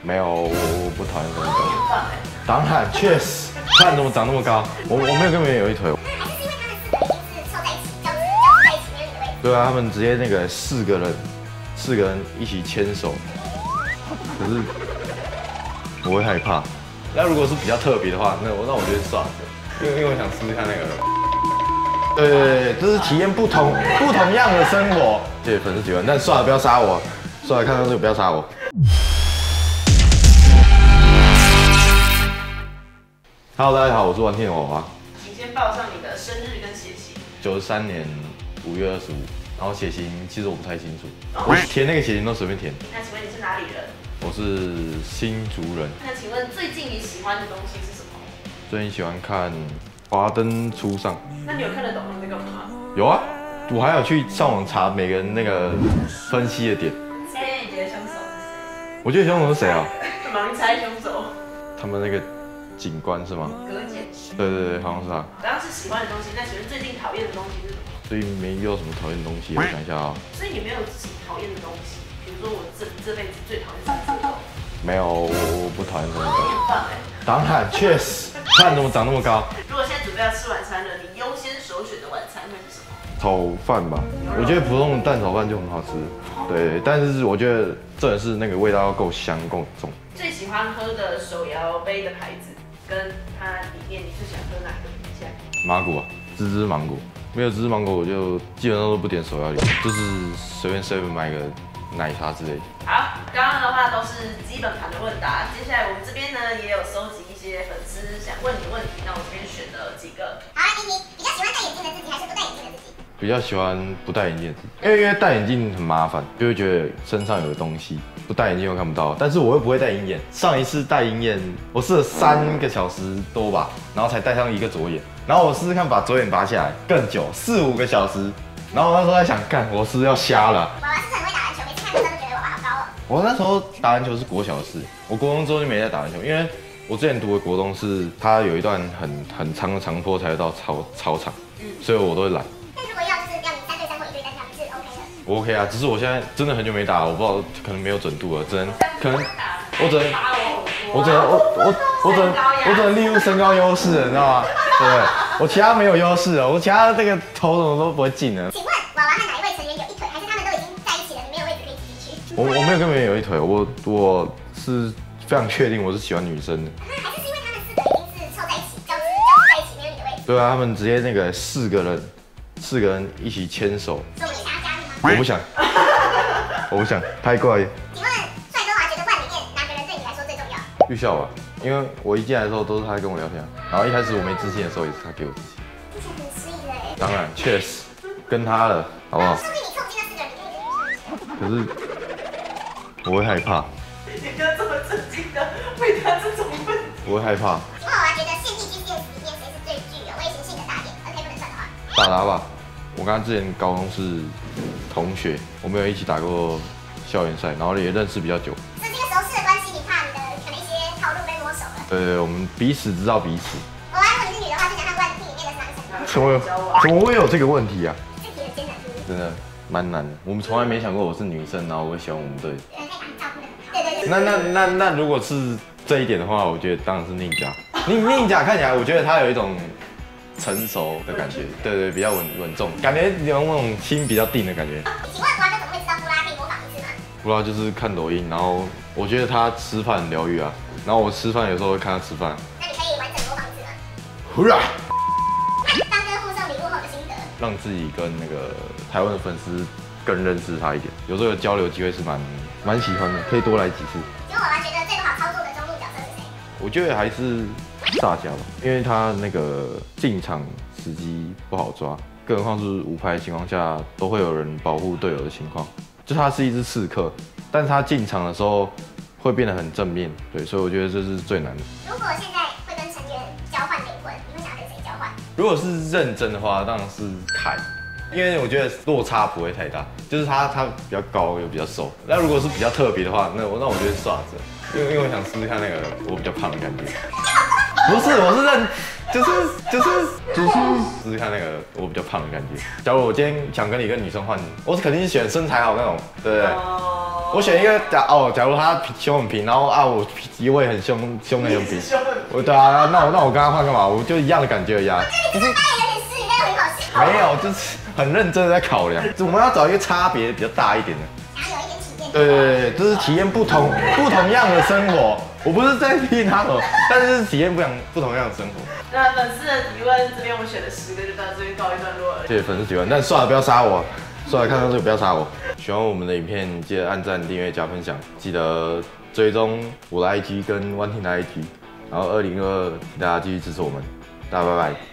没有，我不讨厌身高。当然，确实，不然怎么长那么高？我没有跟别人有一腿。对啊，他们直接那个4个人一起牵手，可是我会害怕。那如果是比较特别的话，那我觉得算了，因为我想试试看那个。对，这是体验不同样的生活。谢谢粉丝喜欢，但算了，不要杀我。算了，看到这个不要杀我。Hello， 大家好，我是玩天的娃娃。 请先报上你的生日跟血型。 93年5月25，然后血型其实我不太清楚，我填那个血型都随便填。 那请问你是哪里人？ 我是新竹人。 那请问最近你喜欢的东西是什么？ 最近喜欢看《华灯初上》。 那你有看得懂那个吗？ 有啊，我还有去上网查每个人那个分析的点。 现在你觉得凶手是谁？ 我觉得凶手是谁啊？ 盲猜凶手。 他们那个警官是吗？ 葛检。 对，好像是他。 刚刚是喜欢的东西，那请问最近讨厌的东西是什么？ 最近没遇到什么讨厌的东西，我想一下啊。 所以你没有自己讨厌的东西，比如说我这辈子最讨厌什么？ 没有，我不讨厌身高。 很棒哎。 当然，确实，不然怎么长那么高？ 如果现在准备要吃晚餐了，你优先首选的晚餐会是什么？ 炒饭吧，我觉得普通的蛋炒饭就很好吃。对，但是我觉得重点是那个味道要够香够重。 最喜欢喝的手摇杯的牌子，跟它里面你最喜欢喝哪个比起来？ 麻古啊，芝芝芒果，没有芝芝芒果我就基本上都不点手摇饮，就是随便 7买个奶茶之类的。 好，刚刚的话都是基本盘的问答，接下来我们这边呢也有收集一些粉丝想问你的问题，那我这边选了几个。好，来，你比较喜欢戴眼镜的自己，还是不戴眼镜的自己？比较喜欢不戴眼镜的自己，因为戴眼镜很麻烦，就会觉得身上有东西，不戴眼镜又看不到。但是我又不会戴鹰眼，上一次戴鹰眼我试了3个小时多吧，然后才戴上一个左眼，然后我试试看把左眼拔下来，更久，4、5个小时。然后我那时候在想，干，我是不是要瞎了？娃娃是不是很会打篮球？每次看到都觉得娃娃好高哦。我那时候打篮球是国小的事，我国中之后就没再打篮球，因为我之前读的国中是它有一段很长的长坡才会到操场，所以我都会懒。但如果要就是要你3对3或1对3这样，你是 OK 的？我 OK 啊，只是我现在真的很久没打了，我不知道可能没有准度了，可能我只能利用身高优势了，你知道吗？对不对？我其他没有优势了，我其他这个头怎么都不会进呢？请问娃娃和哪一位成员有一腿，还是他们都已经在一起了？你没有位置可以自己去？我没有跟别人有一腿，我是非常确定我是喜欢女生的。还是因为他们4个已经是凑在一起，交织在一起，没有你的位置？对啊，他们直接那个4个人一起牵手。所以你想要加入吗？我不想，我不想，太怪了。请问帅哥娃觉得万里面哪个人对你来说最重要？玉笑吧。因为我一进来的时候都是他跟我聊天，然后一开始我没自信的时候也是他给我自信。听起来很失意嘞。当然，确实跟他了，好不好？说明你凑近那4个人，你可以跟女生。可是我会害怕。你不要这么震惊的回答这种问题。我会害怕。请问我觉得现役 GCS 里面谁是最具有威胁性的大点 ？OK 不能算的话。大达吧，我跟他之前高中是同学，我们有一起打过校园赛，然后也认识比较久。对，我们彼此知道彼此。我如果你是女的话，就想看万里面的是哪个城市？怎么会有这个问题啊？这题很艰难，真的蛮难的。我们从来没想过我是女生，然后我会喜欢我们队。对。那如果是这一点的话，我觉得当然是宁甲。宁甲看起来，我觉得他有一种成熟的感觉，对，比较稳重，感觉有那种心比较定的感觉。请问瓜哥怎么会知道布拉可以模仿一次吗？布拉就是看抖音，然后我觉得他吃饭很疗愈啊。然后我吃饭有时候会看他吃饭。那你可以完整模仿一次吗？呼啦！当哥附送礼物后的心得。让自己跟那个台湾的粉丝更认识他一点，有这个交流机会是蛮喜欢的，可以多来几次。请问我觉得最不好操作的中路角色是谁？我觉得还是萨迦吧，因为他那个进场时机不好抓，更何况是5排的情况下都会有人保护队友的情况，就他是一只刺客，但是他进场的时候。会变得很正面，对，所以我觉得这是最难的。如果现在会跟成员交换美魂，你会想跟谁交换？如果是认真的话，当然是凯，因为我觉得落差不会太大，就是他比较高又比较瘦。那如果是比较特别的话，那我觉得是刷子，因为我想试试看那个我比较胖的感觉。 不是，我是认，就是试试看那个我比较胖的感觉。假如我今天想跟你跟女生换，我肯定是选身材好那种，对不对？我选一个假如他胸很平，然后我脾胃很凶很平，对啊，那我跟他换干嘛？我就一样的感觉一样。就是没有，就是很认真的在考量，我们要找一个差别比较大一点的。对，就是体验不同样的生活。我不是在批他们，但是体验不同样的生活。 那粉丝的提问这边我们选了10个，就到这边告一段落了。 谢谢粉丝提问，但算了，不要杀我。算了，看到这个不要杀我。喜欢我们的影片，记得按赞、订阅、加分享，记得追踪我的 IG 跟One Team 的 IG。然后2022，请大家继续支持我们，大家拜拜。